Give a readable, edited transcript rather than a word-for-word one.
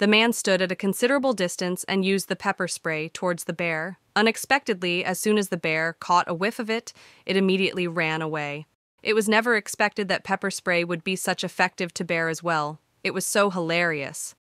The man stood at a considerable distance and used the pepper spray towards the bear. Unexpectedly, as soon as the bear caught a whiff of it, it immediately ran away. It was never expected that pepper spray would be such effective to bear as well. It was so hilarious.